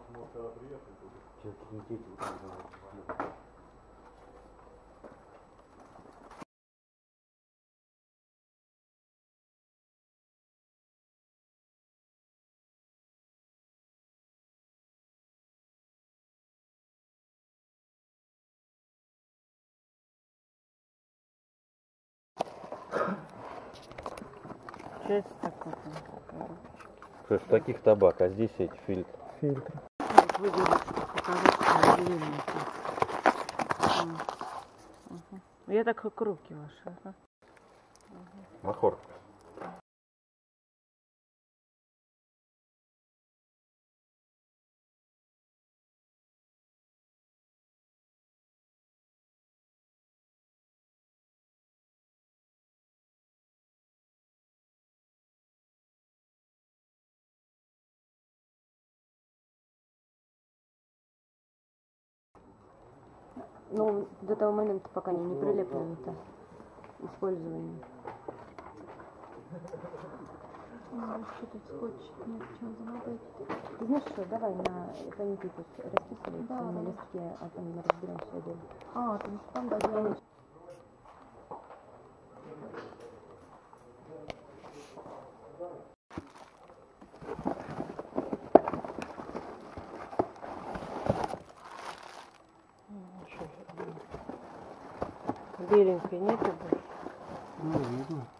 Все-таки не дети вот. Часть такой. Что ж, таких табак, а здесь эти фильтры. Фильтр. Выделить, показать, я так как руки ваши. Ага. Махор. Ну, до того момента, пока они не прилеплены-то использование. Что-то скотч нет, чем замотать. Ты знаешь что, давай на панике пусть расписывается на листке, а там мы разберемся отдельно. А, ты там да, делаешь. Беленькой нету больше? Ну, видно.